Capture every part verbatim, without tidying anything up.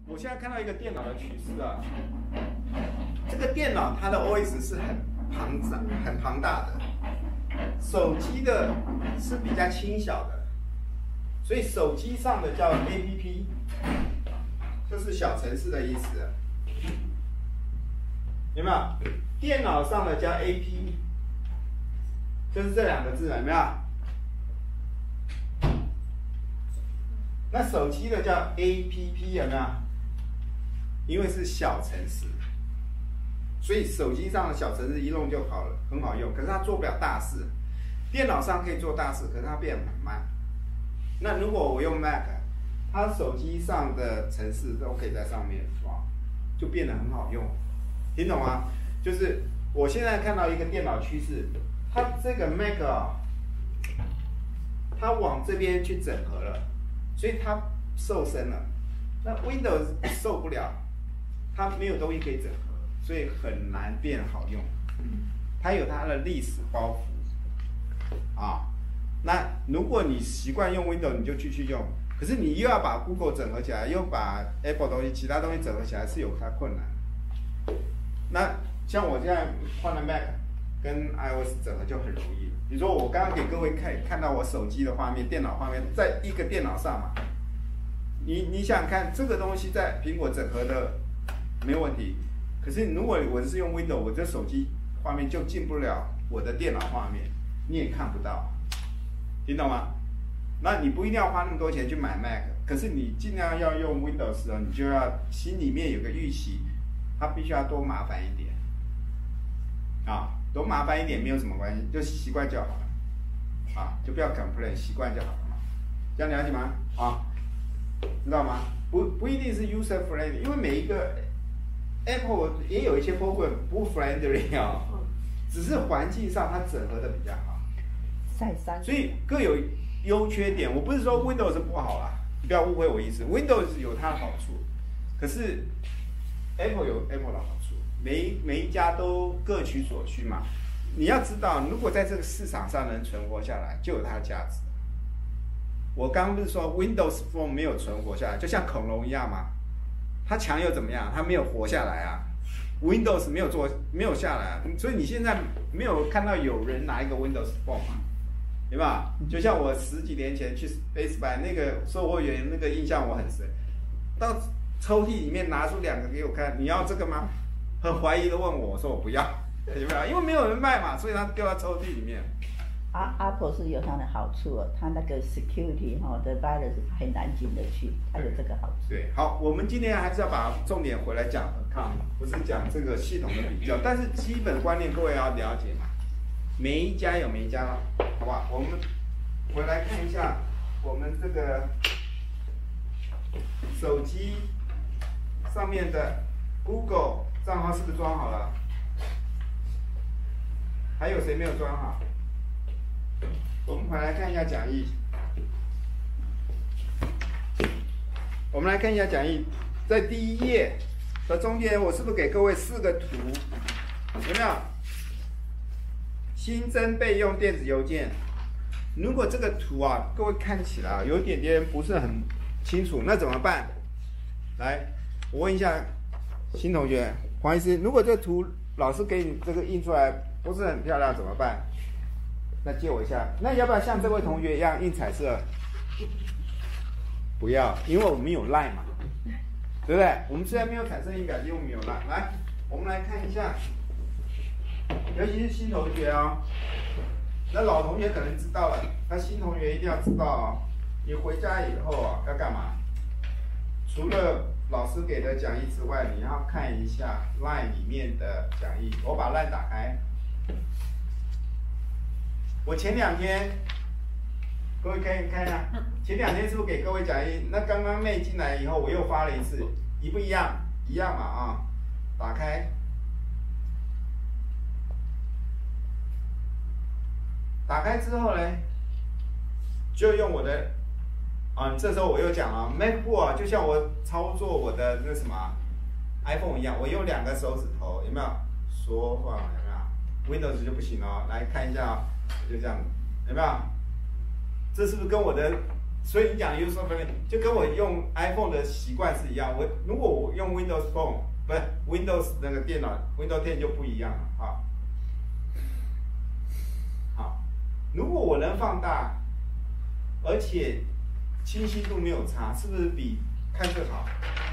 我现在看到一个电脑的趋势啊，这个电脑它的 O S 是很庞杂、很庞大的，手机的是比较轻小的，所以手机上的叫 A P P， 就是小程式的意思，有没有？电脑上的叫 A P， 就是这两个字，有没有？那手机的叫 A P P， 有没有？因为是小程式，所以手机上的小程式一弄就好了，很好用。可是它做不了大事，电脑上可以做大事，可是它变很慢。那如果我用 Mac， 它手机上的程式都可以在上面，哇，就变得很好用。听懂吗？就是我现在看到一个电脑趋势，它这个 Mac 啊，它往这边去整合了，所以它瘦身了。那 Windows 受不了。它没有东西可以整合，所以很难变好用。它有它的历史包袱啊。那如果你习惯用 Windows， 你就继续用。可是你又要把 Google 整合起来，又把 Apple 东西、其他东西整合起来，是有它困难。那像我现在换了 Mac 跟 iOS 整合就很容易。比如说我刚刚给各位看看到我手机的画面、电脑画面，在一个电脑上嘛。你你想想看，这个东西在苹果整合的。没有问题，可是如果我是用 Windows， 我这手机画面就进不了我的电脑画面，你也看不到，听懂吗？那你不一定要花那么多钱去买 Mac， 可是你尽量要用 Windows 哦，你就要心里面有个预期，它必须要多麻烦一点，啊，多麻烦一点没有什么关系，就习惯就好了，啊，就不要 complain， 习惯就好了嘛，这样了解吗？啊，知道吗？不不一定是 user friendly， 因为每一个 Apple 也有一些 program 不 friendly 啊、哦，只是环境上它整合的比较好，所以各有优缺点。我不是说 Windows 不好啦，你不要误会我意思。Windows 有它的好处，可是 Apple 有 Apple 的好处，每每一家都各取所需嘛。你要知道，如果在这个市场上能存活下来，就有它的价值。我刚刚不是说 Windows Phone 没有存活下来，就像恐龙一样吗？它强又怎么样？它没有活下来啊 ！Windows 没有做，没有下来、啊，所以你现在没有看到有人拿一个 Windows Phone 嘛？对吧？就像我十几年前去 Best Buy 那个售货员，那个印象我很深。到抽屉里面拿出两个给我看，你要这个吗？很怀疑的问我，我说我不要，有没有？因为没有人卖嘛，所以他丢到抽屉里面。 啊 ，Apple 是有它的好处哦，它那个 security 哈、哦、的 virus 很难进得去，它有这个好处。 对，好，我们今天还是要把重点回来讲 account， 不是讲这个系统的比较，但是基本观念各位要了解嘛，每一家有每一家了，好不好？我们回来看一下我们这个手机上面的 Google 账号是不是装好了？还有谁没有装好？我们回来看一下讲义。我们来看一下讲义，在第一页的中间，我是不是给各位四个图？有没有？新增备用电子邮件。如果这个图啊，各位看起来有一点点不是很清楚，那怎么办？来，我问一下新同学黄医师，如果这个图老师给你这个印出来不是很漂亮，怎么办？那借我一下。那要不要像这位同学一样印彩色？不要，因为我们有 line 嘛，对不对？我们虽然没有彩色印表机，我们有 line。来，我们来看一下，尤其是新同学哦。那老同学可能知道了，那新同学一定要知道哦。你回家以后啊，要干嘛？除了老师给的讲义之外，你要看一下 line 里面的讲义。我把 line 打开。我前两天，各位可以看一下，前两天是不是给各位讲义？那刚刚妹进来以后，我又发了一次，一不一样？一样嘛啊！打开，打开之后呢，就用我的啊，这时候我又讲了 ，MacBook 啊，就像我操作我的那什么 iPhone 一样，我用两个手指头，有没有？说话有没有 ？Windows 就不行哦，来看一下啊、哦。就这样，有没有？这是不是跟我的所以你讲 user friendly 就跟我用 iPhone 的习惯是一样。我如果我用 Windows Phone 不是 Windows 那个电脑 Windows 十就不一样了啊。好，如果我能放大，而且清晰度没有差，是不是比看这好？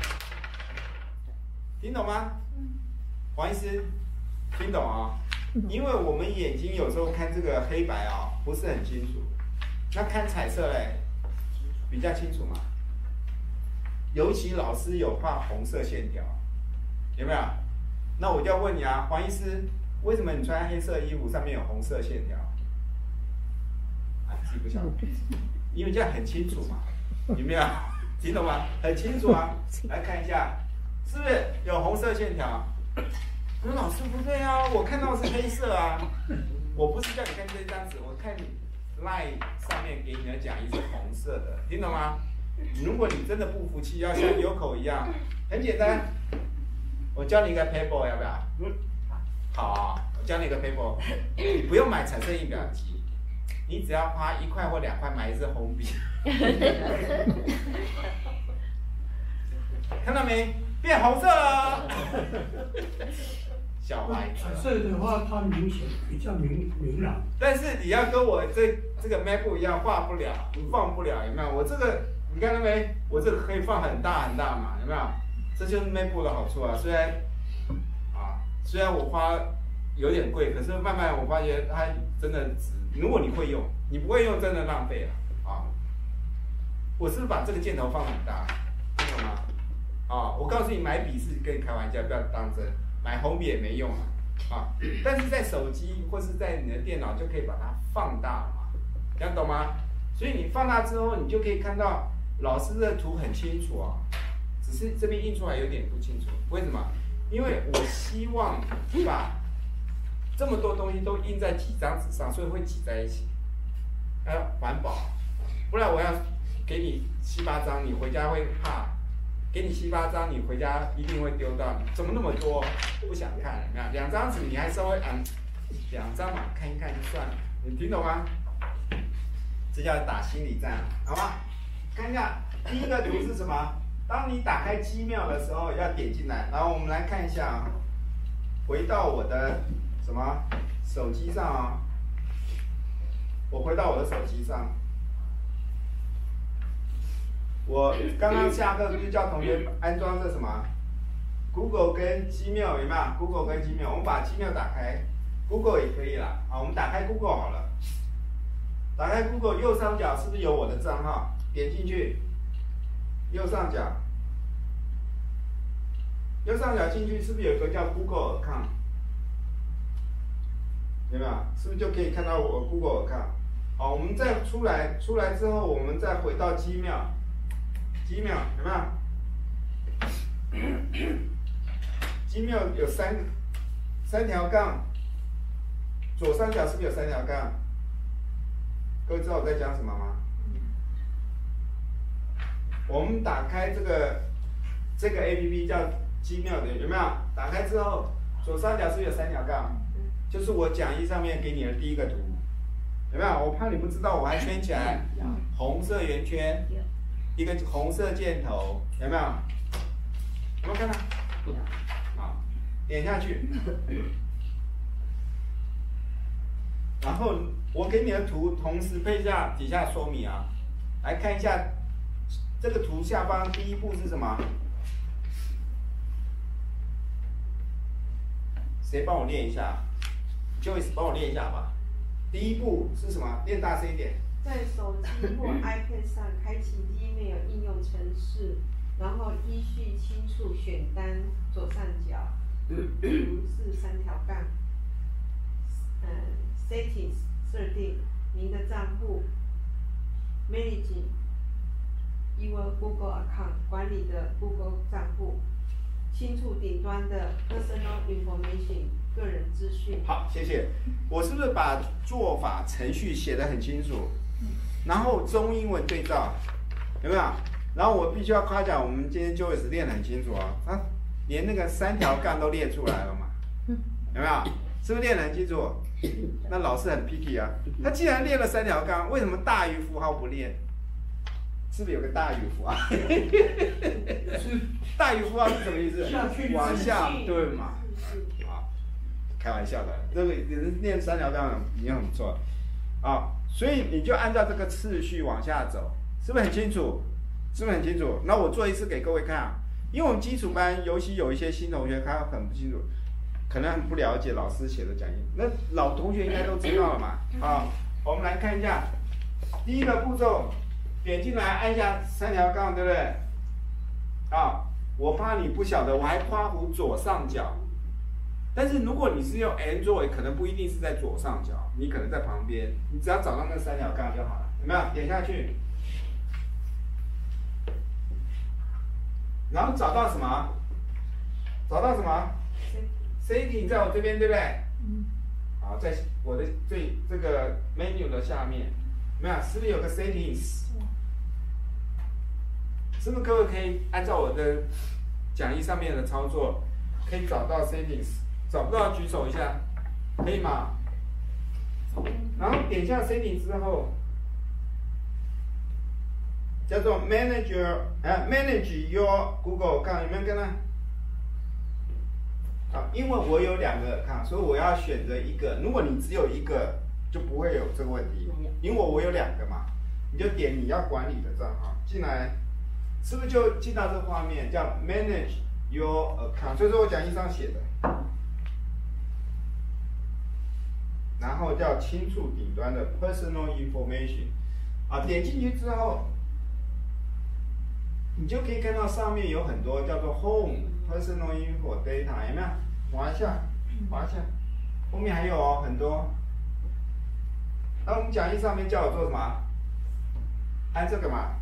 听懂吗？黄医师，听懂啊？因为我们眼睛有时候看这个黑白啊、哦，不是很清楚，那看彩色嘞，比较清楚嘛。尤其老师有画红色线条，有没有？那我就要问你啊，黄医师，为什么你穿黑色衣服上面有红色线条？啊，记不晓得，因为这样很清楚嘛，有没有？听懂吗？很清楚啊，来看一下，是不是有红色线条？我说老师不对啊，我看到是黑色啊，我不是叫你看这张纸，我看你 line 上面给你的讲义是红色的，听懂吗？如果你真的不服气，要像有口一样，很简单，我教你一个 paper 要不要？好啊，我教你一个 paper， 你不用买彩色印表机，你只要花一块或两块买一支红笔，看到没？变红色了。小孩子。 彩色的话，它明显比较明明朗。 但是你要跟我这这个 MacBook 一样，画不了，放不了，有没有？我这个你看到没？我这个可以放很大很大嘛，有没有？这就是 MacBook 的好处啊。虽然啊，虽然我花有点贵，可是慢慢我发觉它真的值。如果你会用，你不会用真的浪费了啊。我是不是把这个箭头放很大？听懂吗？啊，我告诉你，买笔是跟你开玩笑，不要当真。买红笔也没用啊，啊！但是在手机或是在你的电脑就可以把它放大了嘛，这样懂吗？所以你放大之后，你就可以看到老师的图很清楚啊，只是这边印出来有点不清楚。为什么？因为我希望把这么多东西都印在几张纸上，所以会挤在一起，要环保，不然我要给你七八张，你回家会怕。给你七八张，你回家一定会丢到。怎么那么多？不想看，有没有？两张纸你还稍微按，两张嘛，看一看就算了。你听懂吗？这叫打心理战，好吗？看一下第一个图是什么？当你打开机妙的时候，要点进来。然后我们来看一下啊，回到我的什么手机上啊？我回到我的手机上。我刚刚下课不是叫同学安装这什么 ？Google 跟 Gmail 有没有 ？Google 跟 Gmail， 我们把 Gmail 打开 ，Google 也可以啦。好，我们打开 Google 好了。打开 Google 右上角是不是有我的账号？点进去，右上角，右上角进去是不是有一个叫 Google account？ 有没有？是不是就可以看到我 Google account？ 好，我们再出来，出来之后我们再回到 Gmail。Gmail 有没有 ？Gmail 有三三条杠，左上角是不是有三条杠？各位知道我在讲什么吗？我们打开这个这个 A P P 叫 Gmail 的，有没有？打开之后，左上角是不是有三条杠？就是我讲义上面给你的第一个图，有没有？我怕你不知道，我还圈起来，红色圆圈。一个红色箭头，有没有？有没有看到？好，点下去。然后我给你的图同时配下底下说明啊，来看一下这个图下方第一步是什么？谁帮我念一下 ？Joyce 帮我念一下吧。第一步是什么？念大声一点。 在手机或 iPad 上开启 Gmail 应用程式，然后依序清楚选单左上角，图是三条杠，嗯 ，Settings 设定您的账户 ，Managing your Google account 管理的 Google 账户，清楚顶端的 Personal Information 个人资讯。 好，谢谢。我是不是把做法程序写得很清楚？然后中英文对照，有没有？然后我必须要夸奖我们今天 Joyce 练得很清楚啊，他连那个三条杠都列出来了嘛，有没有？是不是练得很清楚？那老师很 picky 啊，他既然列了三条杠，为什么大于符号不列？ 是不是有个大于符号？ 是大于符号是什么意思？ 下去往下是对嘛？啊，开玩笑的，这个人念三条杠已经很不错啊，所以你就按照这个次序往下走，是不是很清楚？是不是很清楚？那我做一次给各位看啊，因为我们基础班尤其有一些新同学他很不清楚，可能很不了解老师写的讲义，那老同学应该都知道了嘛。啊，我们来看一下第一个步骤。点进来，按下三条杠，对不对？啊，我怕你不晓得，我还夸胡左上角。但是如果你是用 Android， 可能不一定是在左上角，你可能在旁边，你只要找到那三条杠就好了，有没有？点下去，然后找到什么？找到什么 ？Setting 在我这边，对不对？嗯。好，在我的最这个 menu 的下面，有没有？是不是有个 Settings？是不是各位可以按照我的讲义上面的操作，可以找到 settings？ 找不到举手一下，可以吗？然后点下 settings 之后，叫做 manager， 啊 manage your Google account， 有没有看到？好，因为我有两个 account， 所以我要选择一个。如果你只有一个，就不会有这个问题，因为我有两个嘛，你就点你要管理的账号进来。是不是就进到这个画面叫 Manage Your Account？ 所以说我讲义上写的，然后叫清除顶端的 Personal Information， 啊，点进去之后，你就可以看到上面有很多叫做 Home Personal Info Data， 有没有？滑一下，滑一下，后面还有哦很多。那我们讲义上面叫我做什么？按这个嘛。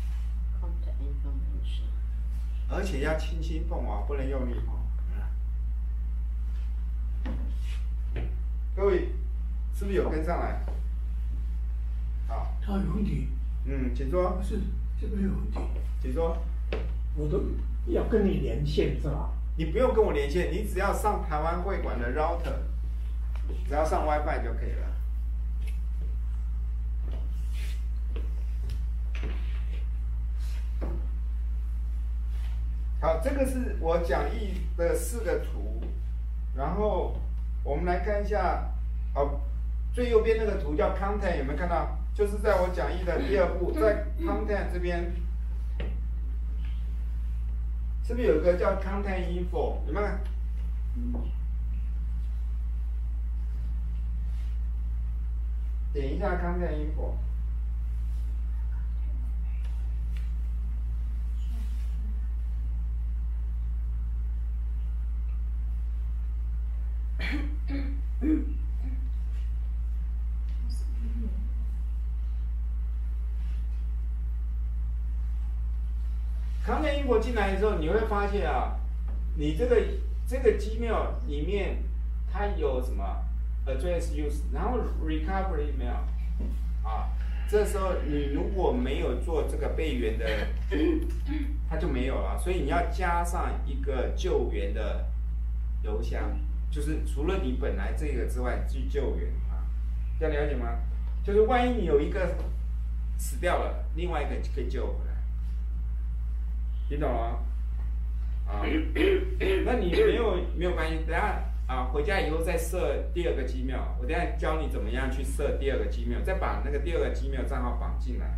而且要轻轻碰哦，不能用力碰。各位，是不是有跟上来？好。 他有问题。 嗯，请说。 是，这边有问题。 请说。 我都要跟你连线是吧？ 你不用跟我连线，你只要上台湾会馆的 router， 只要上 WiFi 就可以了。好，这个是我讲义的四个图，然后我们来看一下，好，最右边那个图叫 content， 有没有看到？就是在我讲义的第二步，在 content 这边，是不是有一个叫 content info？ 有没有？点一下 content info。康健英国进来的时候，你会发现啊，你这个这个 Gmail 里面它有什么 address use， 然后 recovery 没有啊？这时候你如果没有做这个备援的，它就没有了。所以你要加上一个救援的邮箱，就是除了你本来这个之外去救援啊，这样了解吗？就是万一你有一个死掉了，另外一个可以救回来。听懂了吗？啊，那你没有没有关系，等下啊回家以后再设第二个 Gmail， 我等下教你怎么样去设第二个 Gmail， 再把那个第二个 Gmail 账号绑进来。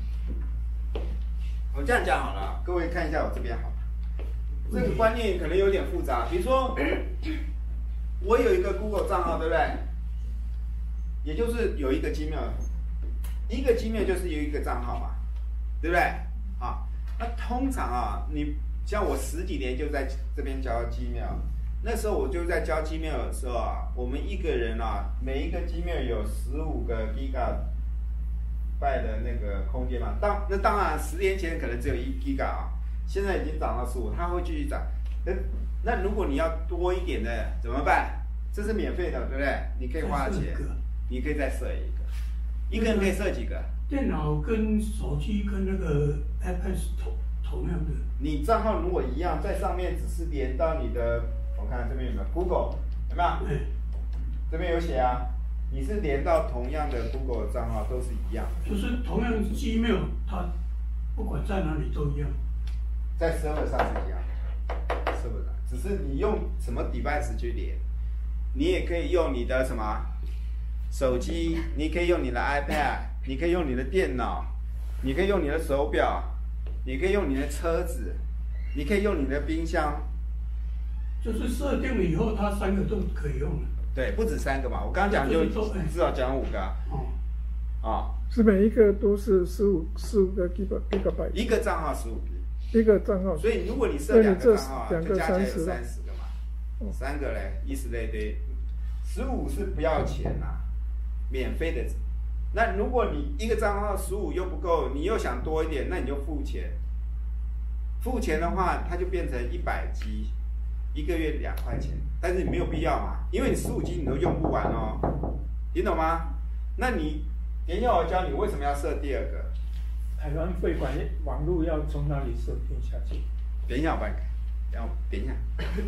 我这样讲好了，各位看一下我这边好了，这个观念可能有点复杂，比如说我有一个 Google 账号，对不对？也就是有一个 Gmail， 一个 Gmail 就是有一个账号嘛，对不对？好。那通常啊，你像我十几年就在这边教 Gmail， 那时候我就在教 Gmail 的时候啊，我们一个人啊，每一个 Gmail 有十五个 Gigabyte 的那个空间嘛。当那当然，十年前可能只有一 Giga 啊，现在已经涨到十五，它会继续涨。那那如果你要多一点的怎么办？这是免费的，对不对？你可以花钱，你可以再设一个，一个人可以设几个？ 电脑跟手机跟那个 iPad 是同同样的。 你账号如果一样，在上面只是连到你的，我看这边有没有 Google， 有没有？嗯、这边有写啊，你是连到同样的 Google 账号都是一样的。 就是同样 Gmail， 它不管在哪里都一样。 在 server 上是一样，server 上，只是你用什么 device 去连，你也可以用你的什么手机，你可以用你的 iPad， 你可以用你的电脑，你可以用你的手表，你可以用你的车子，你可以用你的冰箱。 就是设定了以后，它三个都可以用了。 对，不止三个嘛，我刚刚讲就至少讲五个啊。 哦。 啊。 是每一个都是十五十五个 gigabyte。一个账号十五 G。一个账号。 所以如果你设两个账号， 两个就加起来有三十三十个嘛。哦、三个嘞，以此类推。十五是不要钱呐、啊，免费的。那如果你一个账号十五又不够，你又想多一点，那你就付钱。付钱的话，它就变成一百 G。一个月两块钱，但是你没有必要嘛，因为你十五 G 你都用不完哦，听懂吗？那你等一下我教你为什么要设第二个。 台湾汇款网络要从哪里设定下去？ 等一下我帮你看，然后等一下。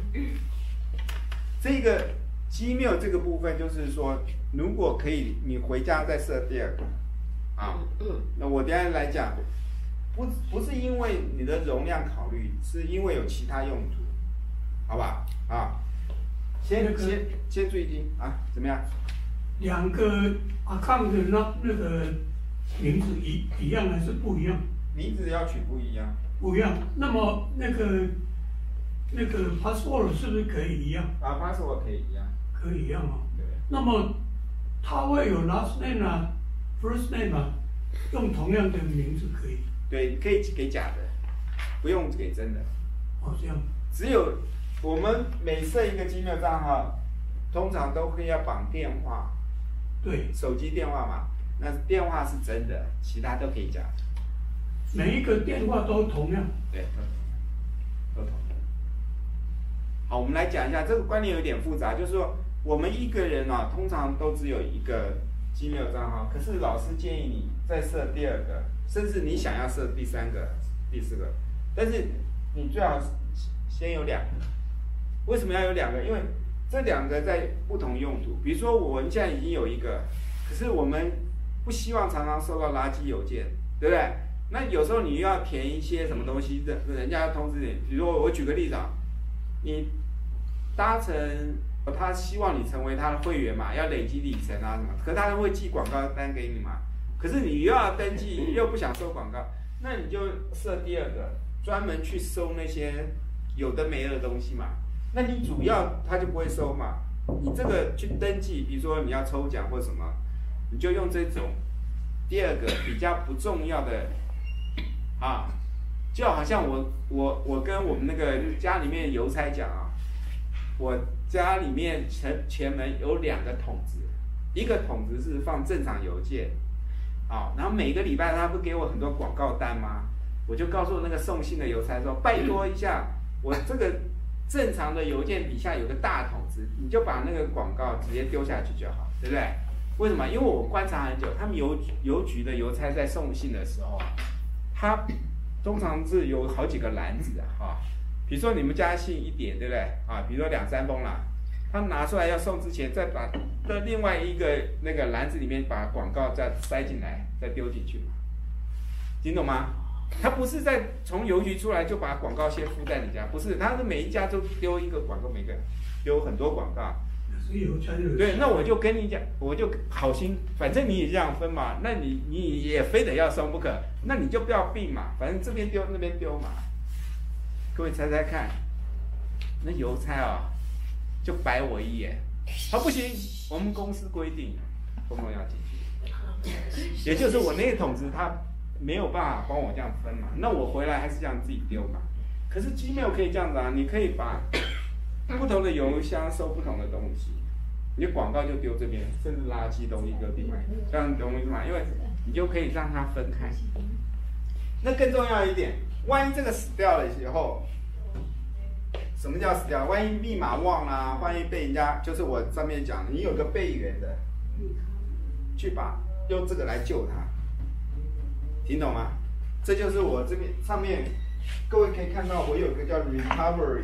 这个 Gmail 这个部分就是说，如果可以，你回家再设第二个啊。那我等一下来讲，不不是因为你的容量考虑，是因为有其他用途。好吧，啊，先、那个、先先注意听啊，怎么样？ 两个 account 的那那个名字一一样还是不一样？ 名字要取不一样。 不一样。那么那个那个 password 是不是可以一样？ 啊 ，password 可以一样。 可以一样啊。 对。 那么它会有 last name 啊 ，first name 啊，用同样的名字可以。 对，可以给假的，不用给真的。 哦，这样。 只有。我们每设一个 Gmail 账号，通常都会要绑电话， 对， 手机电话嘛。那电话是真的，其他都可以假的。 每一个电话都同样。 对，都同样。好，我们来讲一下这个观念有点复杂，就是说我们一个人啊，通常都只有一个 Gmail 账号，可是老师建议你再设第二个，甚至你想要设第三个、第四个，但是你最好先有两个。为什么要有两个？因为这两个在不同用途。比如说，我们现在已经有一个，可是我们不希望常常收到垃圾邮件，对不对？那有时候你要填一些什么东西，人人家要通知你。比如说，我举个例子啊，你搭乘，他希望你成为他的会员嘛，要累积里程啊什么，可是他会寄广告单给你嘛。可是你又要登记，又不想收广告，那你就设第二个，专门去收那些有的没的东西嘛。那你主要他就不会收嘛，你这个去登记，比如说你要抽奖或什么，你就用这种第二个比较不重要的啊，就好像我我我跟我们那个家里面邮差讲啊，我家里面前前门有两个桶子，一个桶子是放正常邮件，啊，然后每个礼拜他不给我很多广告单吗？我就告诉那个送信的邮差说，拜托一下，我这个。正常的邮件底下有个大桶子，你就把那个广告直接丢下去就好，对不对？为什么？因为我观察很久，他们邮邮局的邮差在送信的时候啊，他通常是有好几个篮子啊，比如说你们家信一点，对不对？啊，比如说两三封啦，他拿出来要送之前，再把在另外一个那个篮子里面把广告再塞进来，再丢进去嘛，听懂吗？他不是在从邮局出来就把广告先附在你家，不是，他是每一家都丢一个广告，每个丢很多广告。对，那我就跟你讲，我就好心，反正你也这样分嘛，那你你也非得要送不可，那你就不要并嘛，反正这边丢那边丢嘛。各位猜猜看，那邮差啊、哦，就白我一眼，他不行，我们公司规定，通通要进去，也就是我那个桶子他。没有办法帮我这样分嘛，那我回来还是这样自己丢嘛。可是 Gmail 可以这样子啊，你可以把不同的邮箱收不同的东西，你的广告就丢这边，甚至垃圾东西丢另外，这样懂我意思吗？因为你就可以让它分开。那更重要一点，万一这个死掉了以后，什么叫死掉？万一密码忘了、啊，万一被人家，就是我上面讲的，你有个备援的，去把用这个来救它。听懂吗？这就是我这边上面，各位可以看到，我有个叫 recovery，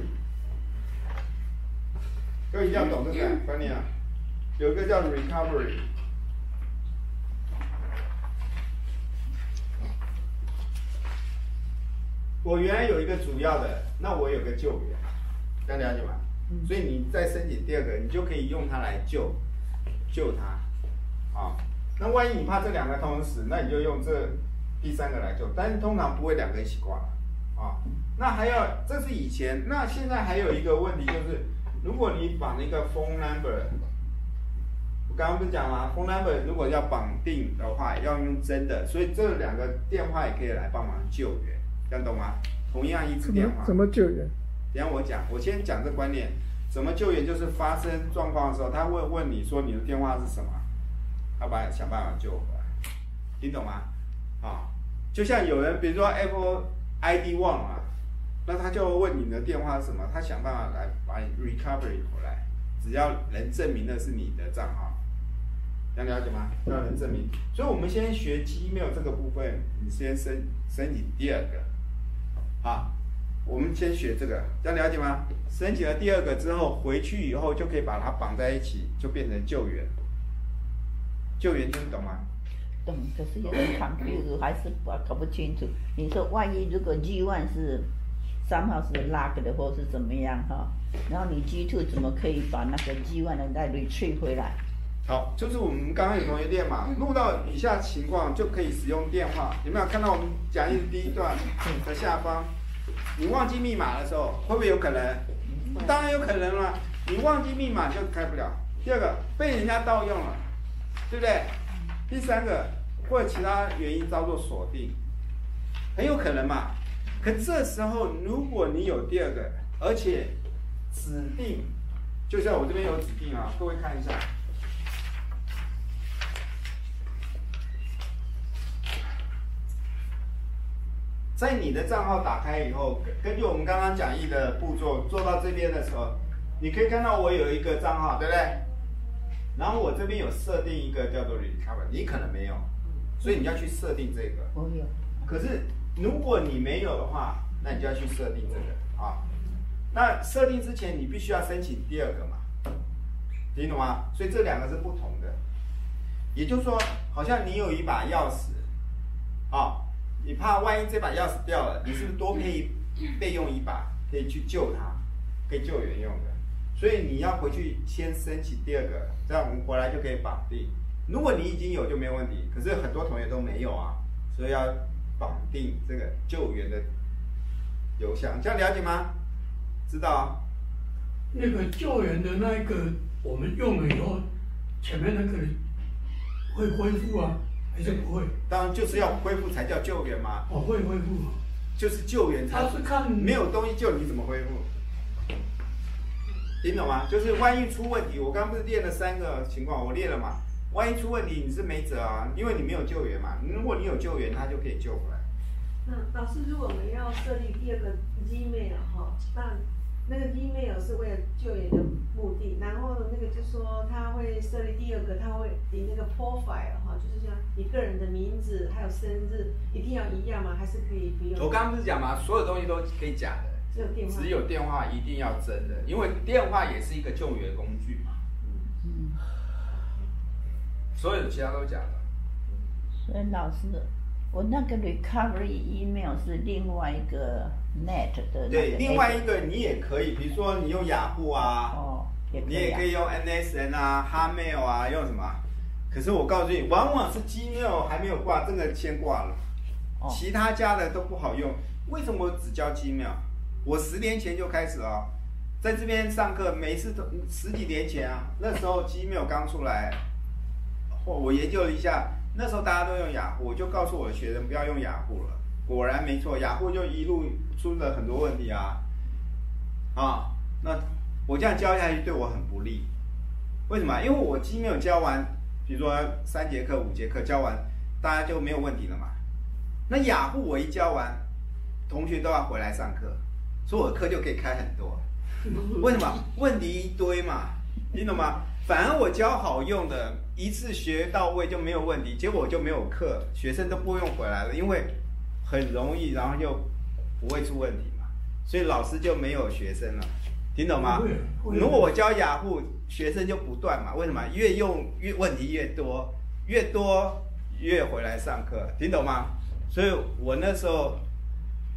各位一定要懂这个观念啊。有一个叫 recovery， 我原来有一个主要的，那我有个救援，这样了解吗？ 嗯所以你再申请第二个，你就可以用它来救救它，啊，那万一你怕这两个同时死，那你就用这第三个来救，但是通常不会两个一起挂，啊，那还要这是以前，那现在还有一个问题就是，如果你绑一个 phone number， 我刚刚不是讲吗 ？phone number 如果要绑定的话，要用真的，所以这两个电话也可以来帮忙救援，这样懂吗？同样一支电话， 怎么救援？ 等一下我讲，我先讲这观念，怎么救援就是发生状况的时候，他会问你说你的电话是什么，他把想办法救回来，听懂吗？啊，就像有人比如说 Apple I D 忘了，那他就问你的电话是什么，他想办法来把你 recovery 回来，只要能证明那是你的账号，这样了解吗？要能证明，所以我们先学 Gmail 这个部分，你先申申请第二个，啊。我们先学这个，这样了解吗？申请了第二个之后，回去以后就可以把它绑在一起，就变成救援。救援听懂吗？ 懂，可是有点 confuse， 还是搞搞不清楚。你说万一如果 G 一 是三号是 lock 的，或是怎么样哈？然后你 G 二 怎么可以把那个 G 一 的再 retrieve 回来？ 好，就是我们刚刚有同学练嘛，录到以下情况就可以使用电话。有没有看到我们讲义第一段的下方？你忘记密码的时候，会不会有可能？当然有可能了。你忘记密码就开不了。第二个，被人家盗用了，对不对？第三个，或者其他原因遭做锁定，很有可能嘛。可这时候，如果你有第二个，而且指定，就像我这边有指定啊，各位看一下。在你的账号打开以后，根据我们刚刚讲义的步骤做到这边的时候，你可以看到我有一个账号，对不对？然后我这边有设定一个叫做 recover， 你可能没有，所以你要去设定这个。 我有。 可是如果你没有的话，那你就要去设定这个啊。那设定之前你必须要申请第二个嘛，听懂吗？所以这两个是不同的。也就是说，好像你有一把钥匙，啊。你怕万一这把钥匙掉了，你是不是多可以备用一把，可以去救它，可以救援用的？所以你要回去先申请第二个，这样我们回来就可以绑定。如果你已经有就没有问题，可是很多同学都没有啊，所以要绑定这个救援的邮箱，这样了解吗？知道啊？ 那个救援的那一个，我们用了以后，前面那个会恢复啊？还是不会？ 当然就是要恢复才叫救援嘛。 哦，会恢复。 就是救援才。 他是看没有东西救，你怎么恢复？听懂吗？就是万一出问题，我刚刚不是列了三个情况，我列了嘛。万一出问题，你是没辙啊，因为你没有救援嘛。如果你有救援，他就可以救回来。 那老师，如果我们要设立第二个 Gmail 哈，那那个 Gmail 是为了救援的目的，然后那个就说他会设立第二个，他会你那个 profile 哈，就是像你个人的名字还有生日一定要一样吗？还是可以不用？ 我刚刚不是讲吗？所有东西都可以假的， 只有电话， 只有电话一定要真的，因为电话也是一个救援工具嘛。嗯，所有的其他都假的。 所以老师，我那个 recovery email 是另外一个 net 的。 对，另外一个你也可以，比如说你用雅虎啊， 哦，也可以啊、 你也可以用 N S N 啊、Hotmail 啊，用什么？可是我告诉你，往往是 Gmail 还没有挂，这个先挂了， 哦、 其他家的都不好用。为什么我只教 Gmail？ 我十年前就开始了、哦，在这边上课，每次都十几年前啊，那时候 Gmail 刚出来，我研究了一下。那时候大家都用雅虎，我就告诉我的学生不要用雅虎了。果然没错，雅虎就一路出了很多问题啊！啊，那我这样教下去对我很不利。为什么？因为我既没有教完，比如说三节课、五节课教完，大家就没有问题了嘛。那雅虎我一教完，同学都要回来上课，所以我的课就可以开很多。为什么？问题一堆嘛，听懂吗？反而我教好用的，一次学到位就没有问题，结果我就没有课，学生都不用回来了，因为很容易，然后又不会出问题嘛，所以老师就没有学生了，听懂吗？如果我教雅虎，学生就不断嘛，为什么？越用越问题越多，越多越回来上课，听懂吗？所以我那时候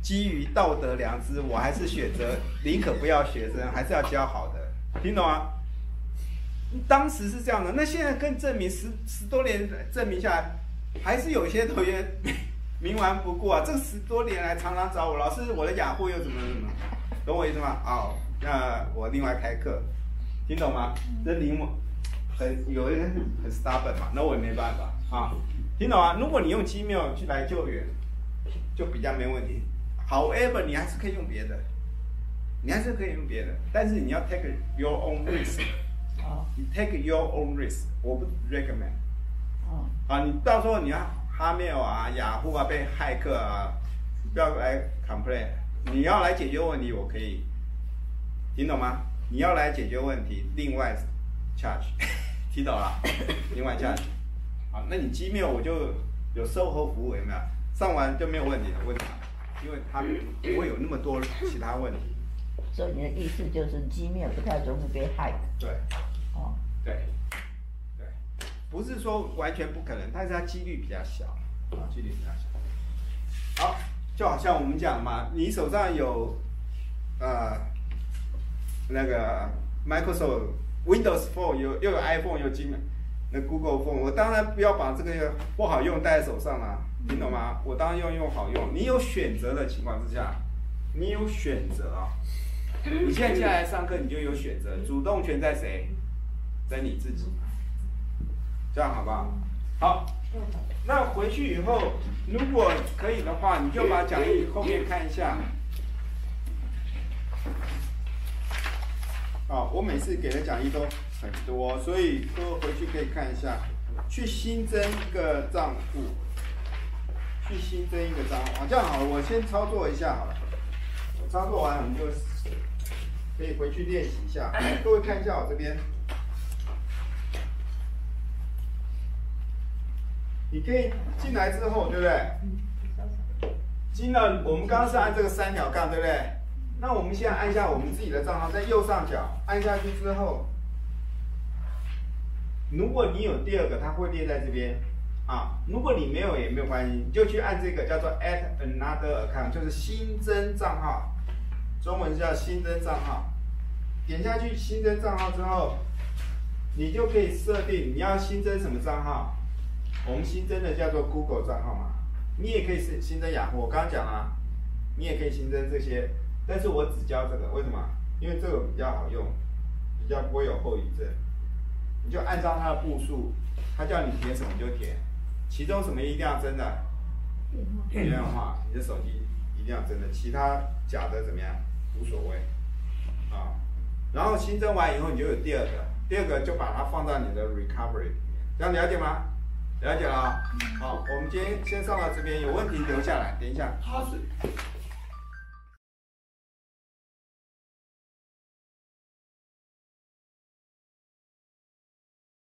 基于道德良知，我还是选择宁可不要学生，还是要教好的，听懂吗？当时是这样的，那现在更证明十十多年证明下来，还是有一些同学冥顽不过啊。这十多年来常常找我，老师，我的雅虎又怎么怎么，懂我意思吗？哦，那我另外开课，听懂吗？这灵很有人很 stubborn 嘛，那我也没办法啊，听懂吗？如果你用 Gmail 去来救援，就比较没问题。However， 你还是可以用别的，你还是可以用别的，但是你要 take your own risk。你 take your own risk， 我不 recommend。 哦。 啊，你到时候你要哈 mail 啊、雅虎啊被骇客啊，不要来 complain。你要来解决问题，我可以，听懂吗？你要来解决问题，另外 charge， 听懂了？另外 charge。好，那你 Gmail 我就有售后服务，有没有？上完就没有问题了，为什么？因为它不会有那么多其他问题。 所以你的意思就是 Gmail 不太容易被害。 对。 哦。 对。对。不是说完全不可能，但是它几率比较小，啊，几率比较小。好，就好像我们讲嘛，你手上有呃那个 Microsoft Windows Phone， 有又有 iPhone， 有 Gmail， 那 Google Phone， 我当然不要把这个不好用带在手上啦，听懂吗？我当然要用好用。你有选择的情况之下，你有选择啊。你现在进来上课，你就有选择，主动权在谁？在你自己。这样好不好？好，那回去以后，如果可以的话，你就把讲义后面看一下。啊，我每次给的讲义都很多，所以各位回去可以看一下。去新增一个账户，去新增一个账户。啊，这样好了，我先操作一下好了。我操作完，我们就可以回去练习一下。各位看一下我这边。你可以进来之后，对不对？进了，我们刚刚是按这个三条杠，对不对？那我们现在按下我们自己的账号，在右上角按下去之后，如果你有第二个，它会列在这边啊。如果你没有也没有关系，你就去按这个叫做 Add Another Account， 就是新增账号，中文叫新增账号。点下去新增账号之后，你就可以设定你要新增什么账号。我们新增的叫做 Google 账号嘛，你也可以是新增雅虎，我刚刚讲了，你也可以新增这些，但是我只教这个，为什么？因为这个比较好用，比较不会有后遗症。你就按照它的步数，它叫你填什么你就填，其中什么一定要真的，电话，你的手机一定要真的，其他假的怎么样无所谓，啊，然后新增完以后你就有第二个，第二个就把它放到你的 recovery 里面，这样了解吗？了解了，好，我们今天先上到这边，有问题留下来，等一下。 它是